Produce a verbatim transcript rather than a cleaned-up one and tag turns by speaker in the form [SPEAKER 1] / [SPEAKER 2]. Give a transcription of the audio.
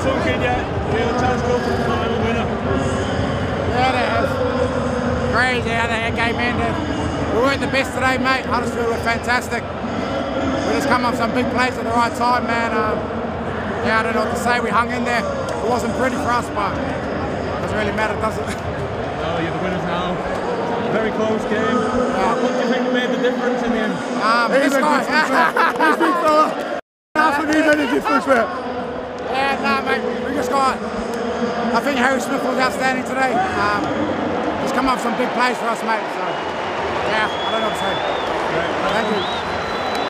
[SPEAKER 1] sunk in yet? We have a chance to go for the final winner.
[SPEAKER 2] Yeah, it is. Crazy how that game ended. We weren't the best today, mate. Huddersfield were fantastic. We just come up some big plays at the right time, man. Um, yeah, I don't know what to say. We hung in there. It wasn't pretty for us, but it doesn't really matter, does it?
[SPEAKER 1] No, you're the winners now. Very close game.
[SPEAKER 2] Yeah.
[SPEAKER 1] What do you think made the difference in the end?
[SPEAKER 2] Um, this guy.
[SPEAKER 3] This big fella. Half of me made a difference, mate.
[SPEAKER 2] Yeah, no, mate. We just got. I think Harry Smith was outstanding today. Um, he's come up with some big plays for us, mate. So, yeah, I don't know what to say.
[SPEAKER 1] Right.
[SPEAKER 2] Thank you.